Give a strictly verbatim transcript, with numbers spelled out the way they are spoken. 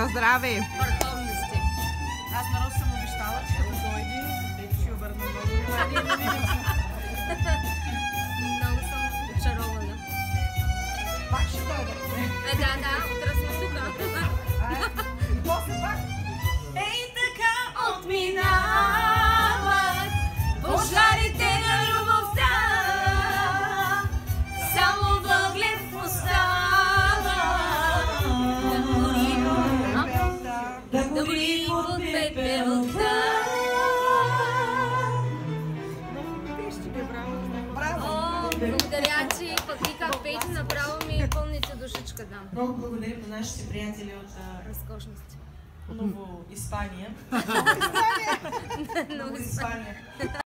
На здраве! Върховности. Аз народ съм обещала, че като дойде, ще обърна много внимание. Много съм очарована. Пак ще дойде. Е, да, да, утре сме тук. И после пак. Ей така отминават пожарите на любовта, само въглед остава да гори, да гори под пепелта. О, благодаря, че пък и как пейте, направо ми пълните душичката. Много благодарим на нашите приятели от Разкошности. Ново Испания. Ново Испания.